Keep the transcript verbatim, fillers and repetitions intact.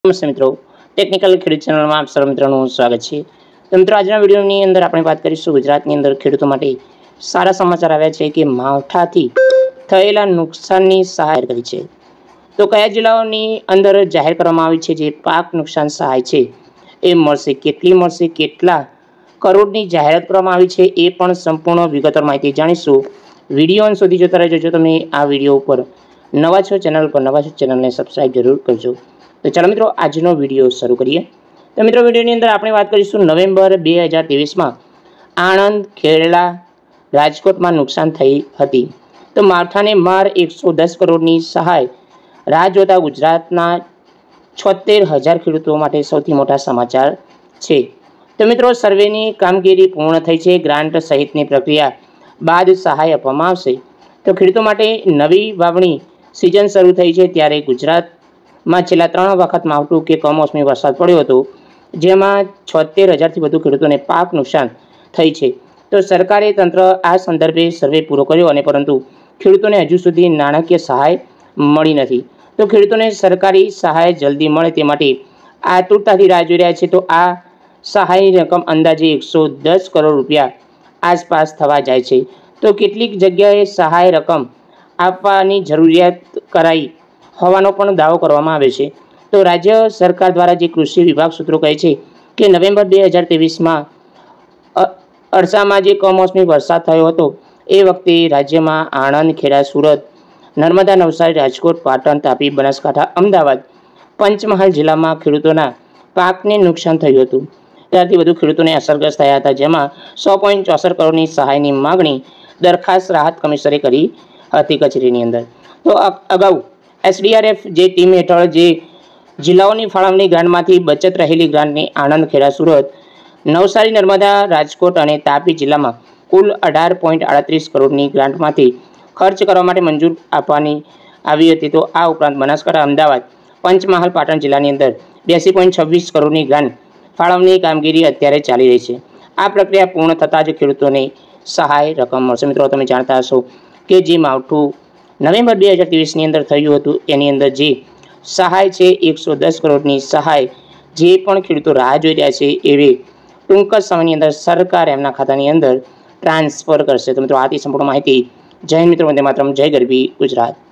નમસ્તે મિત્રો, ટેકનિકલ ખેડૂત ચેનલમાં આપ સર્વ મિત્રોનું સ્વાગત છે। તો મિત્રો, આજના વિડીયોની અંદર આપણે વાત કરીશું ગુજરાતની અંદર ખેડૂતો માટે સારા સમાચાર આવ્યા છે કે માવઠાથી થયેલા નુકસાનની સહાય કરી છે। તો કયા જિલ્લાઓની અંદર જાહેર કરવામાં આવી છે જે પાક નુકસાન સહાય છે એ મળશે, કેટલી મળશે, કેટલા કરોડની જાહેરાત કરવામાં આવી છે એ પણ સંપૂર્ણ વિગતવાર માહિતી જાણીશું। વિડીયો અંત સુધી જોતા રહેજો। જો તમે આ વિડીયો ઉપર નવા છો, ચેનલ પર નવા છો, ચેનલને સબસ્ક્રાઈબ જરૂર કરજો। તો ચાલો મિત્રો, આજનો વિડીયો શરૂ કરીએ। તો મિત્રો, વિડીયોની અંદર આપણે વાત કરીશું નવેમ્બર બે હજાર ત્રેવીસમાં આણંદ, ખેડા, રાજકોટમાં નુકસાન થઈ હતી। તો માવઠાને માર એકસો દસ કરોડની સહાય રાહ જોતા ગુજરાતના છોતેર હજાર ખેડૂતો માટે સૌથી મોટા સમાચાર છે। તો મિત્રો, સર્વેની કામગીરી પૂર્ણ થઈ છે। ગ્રાન્ટ સહિતની પ્રક્રિયા બાદ સહાય આપવામાં આવશે। તો ખેડૂતો માટે નવી વાવણી સિઝન શરૂ થઈ છે ત્યારે ગુજરાત માં છેલ્લા ત્રણ વખત માવઠું કે કમોસમી વરસાદ પડ્યો હતો, જેમાં છોતેર હજારથી વધુ ખેડૂતોને પાક નુકસાન થઈ છે। તો સરકારે તંત્ર આ સંદર્ભે સર્વે પૂરો કર્યો અને પરંતુ ખેડૂતોને હજુ સુધી નાણાકીય સહાય મળી નથી। તો ખેડૂતોને સરકારી સહાય જલ્દી મળે તે માટે આતુરતાથી રાહ જોઈ રહ્યા છે। તો આ સહાયની રકમ અંદાજે એકસો દસ કરોડ રૂપિયા આસપાસ થવા જાય છે। તો કેટલીક જગ્યાએ સહાય રકમ આપવાની જરૂરિયાત કરાઈ હોવાનો પણ દાવો કરવામાં આવે છે। તો રાજ્ય સરકાર દ્વારા જે કૃષિ વિભાગ સૂત્રો કહે છે કે નવેમ્બર બે હજાર ત્રેવીસમાં અરસામાં જે કમોસમી વરસાદ થયો હતો એ વખતે રાજ્યમાં આણંદ, ખેડા, સુરત, નર્મદા, નવસારી, રાજકોટ, પાટણ, તાપી, બનાસકાંઠા, અમદાવાદ, પંચમહાલ જિલ્લામાં ખેડૂતોના પાકને નુકસાન થયું હતું। ત્યારથી વધુ ખેડૂતોને અસરગ્રસ્ત થયા હતા, જેમાં સો પોઈન્ટ ચોસઠ કરોડની સહાયની માગણી દરખાસ્ત રાહત કમિશનરે કરી હતી કચેરીની અંદર। તો અગાઉ એસડીઆરએફ જે ટીમ હેઠળ જે જિલ્લાઓની ફાળવણી ગ્રાન્ટમાંથી બચત રહેલી ગ્રાન્ટની આણંદ, ખેડા, સુરત, નવસારી, નર્મદા, રાજકોટ અને તાપી જિલ્લામાં કુલ અઢાર પોઈન્ટ આડત્રીસ કરોડની ગ્રાન્ટમાંથી ખર્ચ કરવા માટે મંજૂર આપવાની આવી હતી। તો આ ઉપરાંત બનાસકાંઠા, અમદાવાદ, પંચમહાલ, પાટણ જિલ્લાની અંદર બ્યાસી પોઈન્ટ છવ્વીસ કરોડની ગ્રાન્ટ ફાળવણી કામગીરી અત્યારે ચાલી રહી છે। આ પ્રક્રિયા પૂર્ણ થતાં જ ખેડૂતોને સહાય રકમ મળશે। મિત્રો, તમે જાણતા હશો કે જે માવઠું નવેમ્બર બે હજાર ત્રેવીસની અંદર થયું હતું એની અંદર જે સહાય છે એકસો દસ કરોડની સહાય જે પણ ખેડૂતો રાહ જોઈ રહ્યા છે એવી ટૂંક જ સમયની અંદર સરકાર એમના ખાતાની અંદર ટ્રાન્સફર કરશે। તો મિત્રો, આથી સંપૂર્ણ માહિતી। જય હિન્દ મિત્રો, વંદે માતરમ, જય ગરવી ગુજરાત।